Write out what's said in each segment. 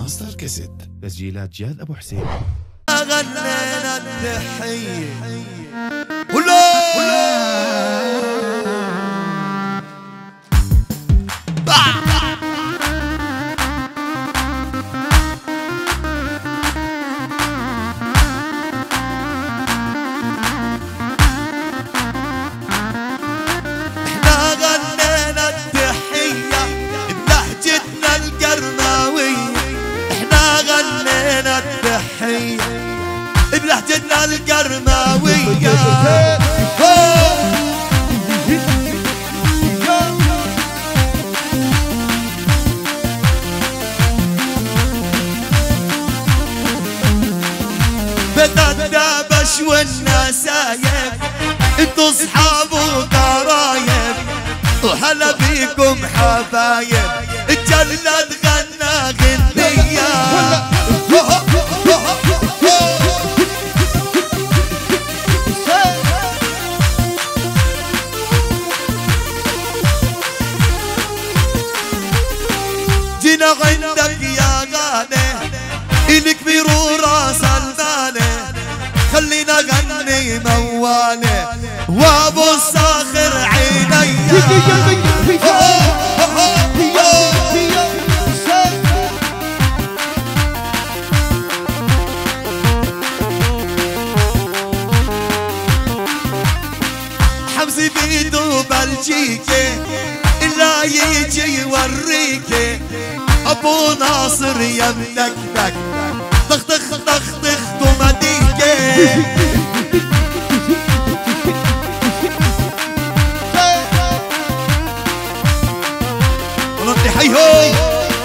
ماستر كاسيت تسجيلات جاد ابو حسين. غنينا التحية بلهجتنا القرماوية بدأت دابش والنسايب انتو صحاب وقرايب وهلا بيكم حبايب الجلد غنى غنية جينا عندك يا غالي الكبير وراس المالي خلينا غني موالي وابو الصاخر عيني حمزي بيدو بلجيكي إلا يجي يوريكي ابو ناصر يملكك طخ ومديكي ونطي حيهو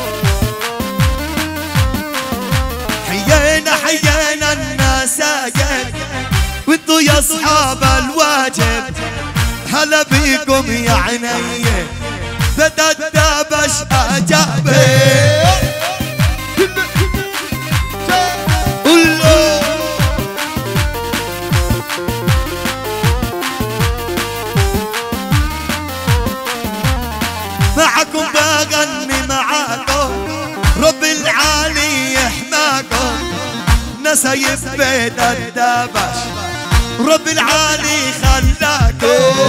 حيينا النسايب وانتو يا اصحاب الواجب هلا بيكم يا عيني بدأت دابش أجابي معكم بغني معاكم رب العالي يحماكم نسايب بيت الدابش رب العالي خلاكم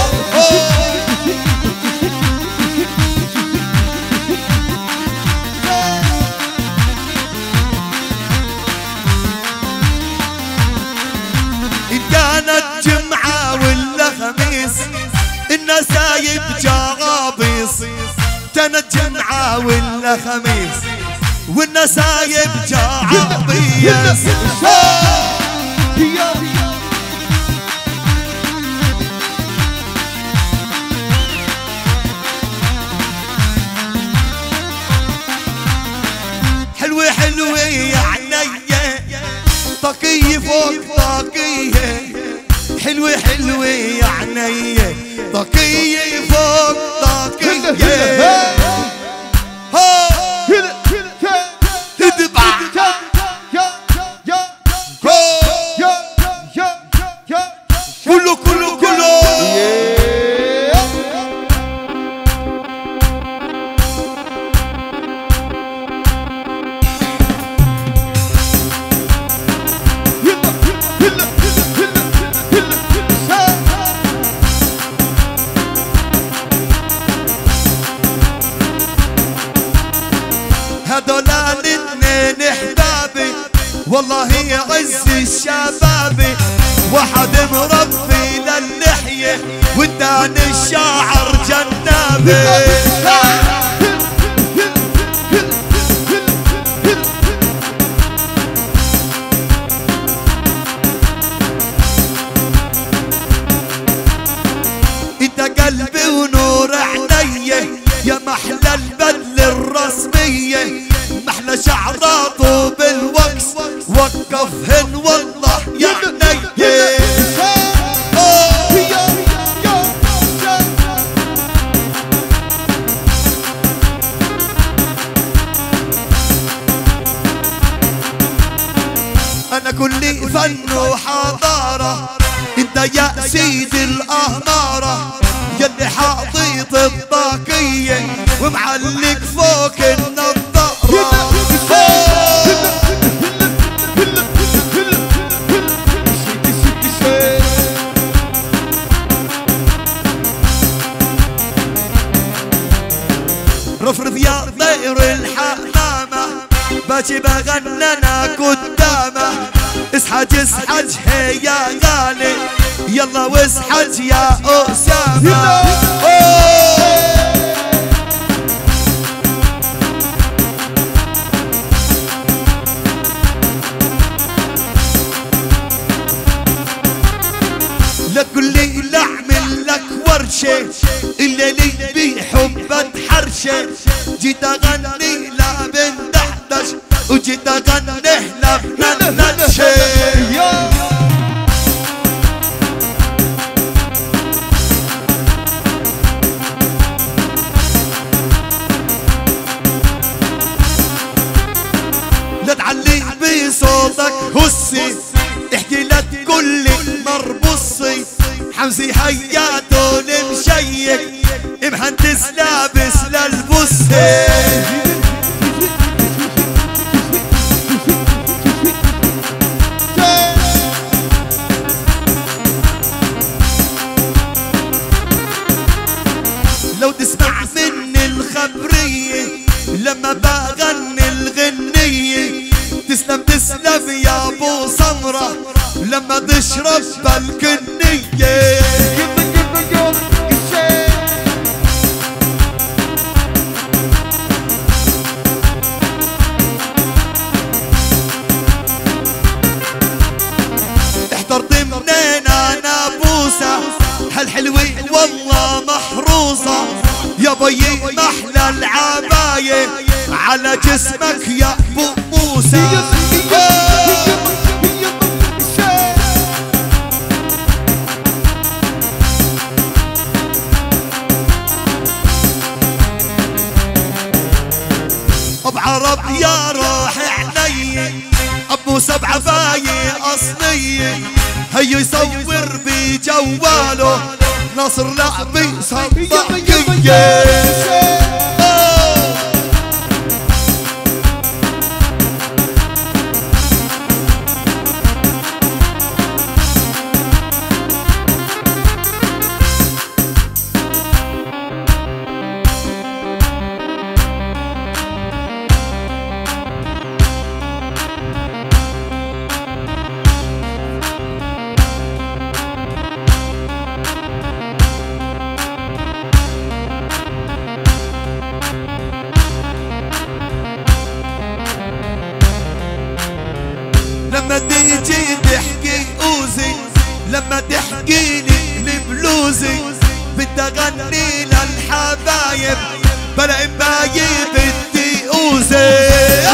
جمعة ولا خميس النسايب جغابيص كانت جمعة ولا خميس والنسايب جغابيص حلوة يا عيني طاقية فوق طاقية حلوة يا عيني طاقية فوق طاقية تدبع كله هذولا الاثنين احبابي والله يعز الشبابي واحد مربي للحية والثاني الشاعر جنابي انت قلبي ونور عيني يا محلى البدل الرسمية محلى شعراته بالوكس وقفهن والله يا عيني انا كلي فن وحضارة انت يا سيدي الأهمارة يلي حاطيط الطاقية ومعلق فوق النظارة رفرف يا طير الحمامة باجي بغننا قدامه اسحج اسحج هي يا غالي يلا واسحج يا أسامة لكل اعمل لك ورشه الليلي بحب اتحرشه جيت اغني لا بنت 11 وجيت اغني لبنان نتشه لا تعلي بصوتك هسي احكي لك كل مربصي حمزي حياته المشيك مهندس لابس للبصي لو تسمع مني الخبرية لما بغني الغنية تسلم تسلم يا ابو سمرة لما تشرب بالكنية احترت منين انا بوسة هالحلوة والله محروسة يا بيي محلى العباية على جسمك يا ابو موسى بعرب يا روح عيني ابو 7 باي اصلي هي يصور بجواله ناصر لعبي صدقية لما تيجي تحكي اوزي لما تحكيني لبلوزي بدي اغني للحبايب بلا مبايب بدي اوزي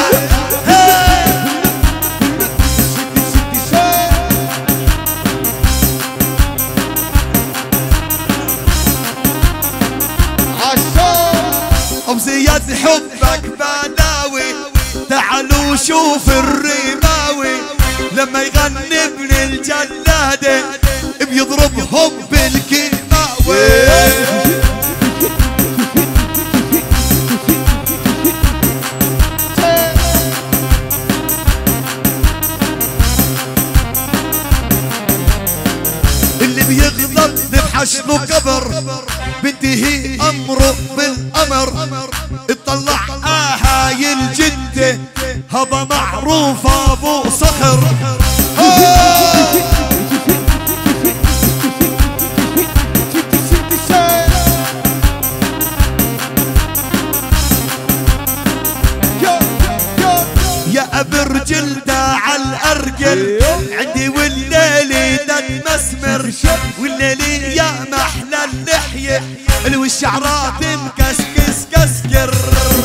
ابو زياد حبك بلاوي تعالوا شوف الرماوي لما يغني ابن الجلادة بيضربهم بالكيماوي اللي بيغضب نفحش له قبر بنتهي امره بالامر اطلع هاي الجده هذا معروف ابو صخر يا ابر جلده على الارجل عندي والليل دد مسمر والليل يا محلى اللحيه الوشعرات مكسكس كسكر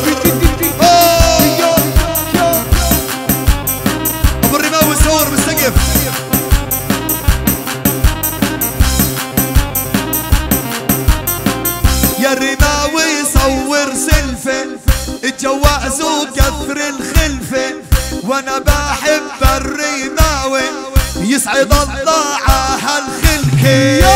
ابو الرماوي صور بالسقف يا الرماوي صور سلفه اتجوز وكثر الخلفه وانا بحب الرماوي يسعد الله هالخلكه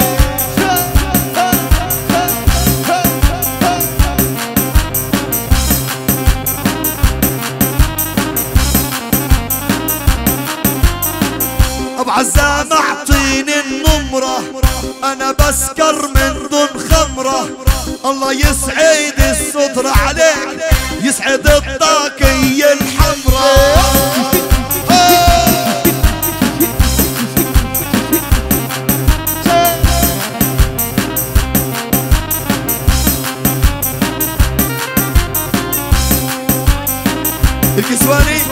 ابو عزام اعطيني النمره انا بسكر من دون خمره الله يسعد الستر عليك، يسعد الطاقية الحمراء. الكسواني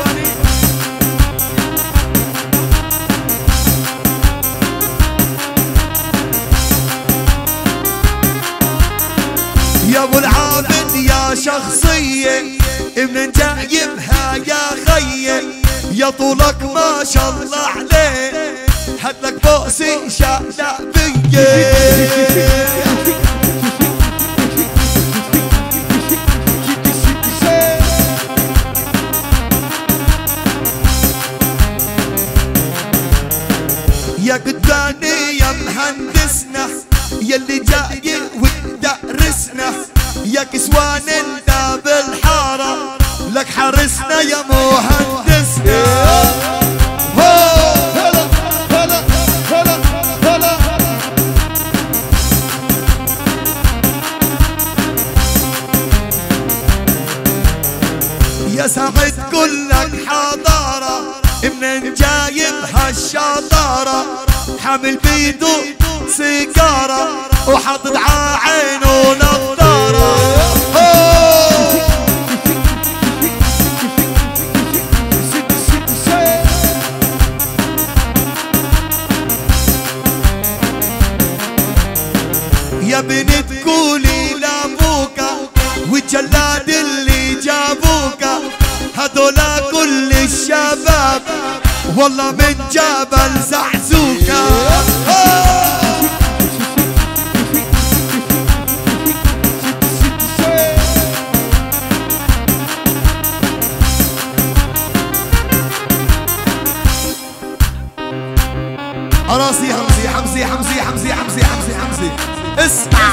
يا ابو العابد يا شخصية من جايبها يا خيي، يا طولك ما شاء الله عليه، حدك بؤسي شعلبية. يا قداني يا مهندسنا يلي جاي ودرسنا، يا كسوان انت بالحارة لك حارسنا يا مهندسنا. هلا هلا هلا هلا يا سعد كلك حضارة، منين جايب هالشطارة، حامل بيدو سيجارة وحاطط عينه نظارة. يا بنت قولي لابوكا والجلاد اللي جابوكا، هذولا كل الشباب والله من جبل زعزوكا. راسي حمزي حمزي حمزي حمزي حمزي حمزي حمزي اسمع.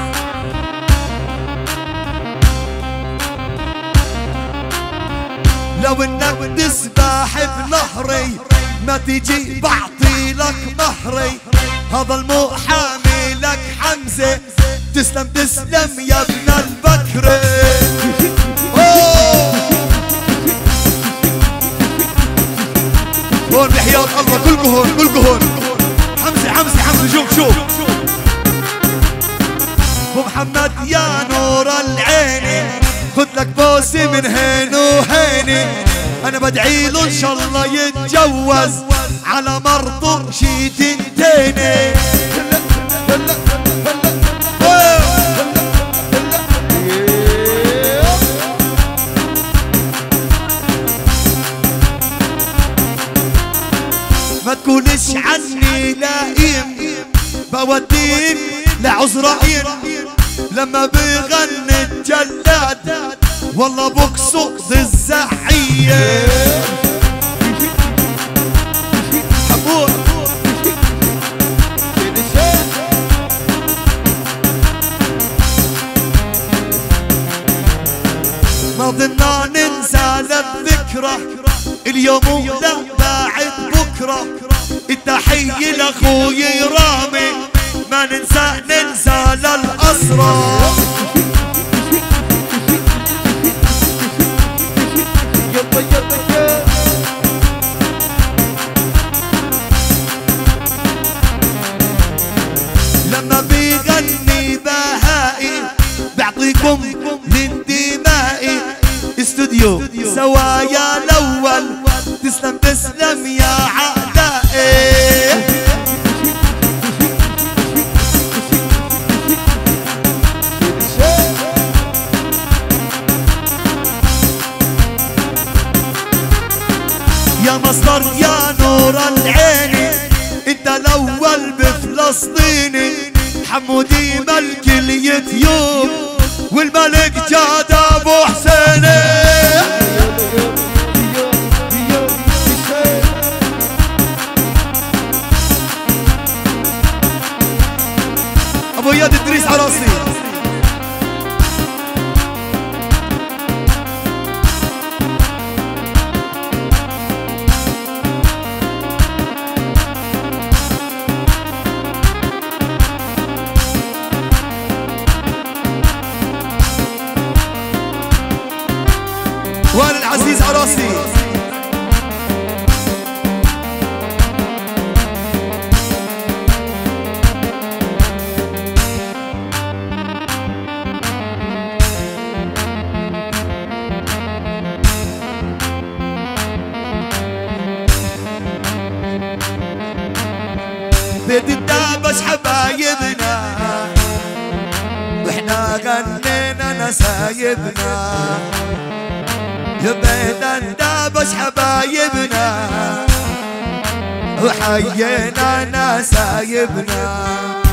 لو انك تسبح بنهري ما تجي بعطي لك مهري، هذا المحامي لك حمزة، تسلم تسلم يا ابن البكري. هون بحياة الله كلكم هون كلكم هون. حمزة حمزة حمزة شوف شوف ابو محمد يا نور العيني، خذ لك بوسي من هين وهيني، انا بدعي له ان شاء الله يتجوز على مرته شي تنتيني. ما تقولش عني لئيم، بوديك لعزرائيل لما بغني الجلاد، والله بقصد الزعية. حبوب ما ضلنا ننسى للذكرى اليوم ولا بعد بكرة، التحية لاخوي رامي ما ننسى للأسرى. لما بيغني بهائي بعطيكم من دمائي، استوديو سوايا الأول، تسلم تسلم يا عدائي. يا مصدر يا نور العيني، انت الاول بفلسطيني، حمودي ملك اليوتيوب والملك جاد ابو حسيني. ابو اياد ادريس عراسي. وراسي. بيت الدابش حبايبنا واحنا غنينا نسايبنا، يا بيت الدابش حبايبنا وحيينا نسايبنا.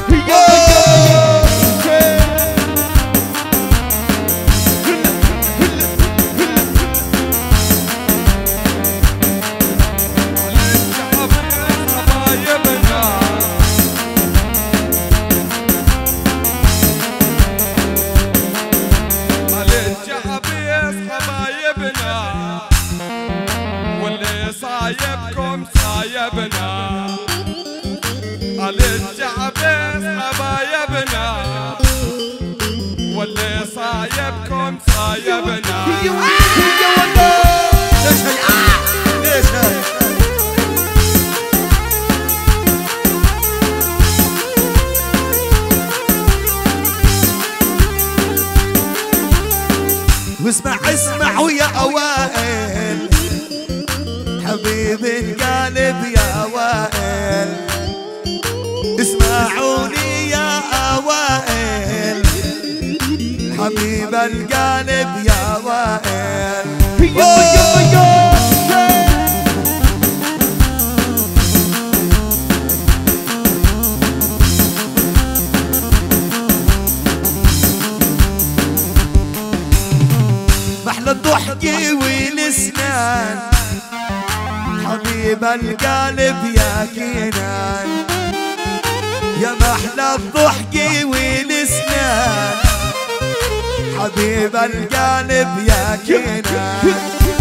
صايبكم صايبنا على الجعبس حبايبنا، واللي صايبكم صايبنا. ليش هي ليش هي واسمع اسمعوا يا اوائل حبيب القلب يا وائل، اسمعوني يا اوائل حبيب القلب يا وائل. محلى الضحك والاسنان حبيب القلب يا كينان، يا محلى الضحك والاسنان حبيب القلب يا كينان.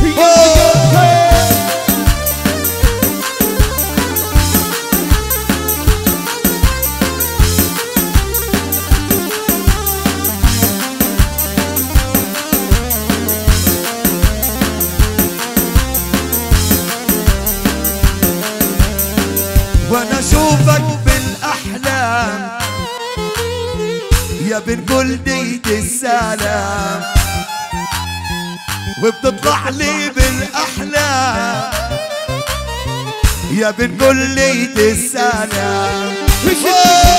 وانا اشوفك بالاحلام يا بن جلدية السلام، وبتطلع لي بالاحلام يا بن جلدية السلام.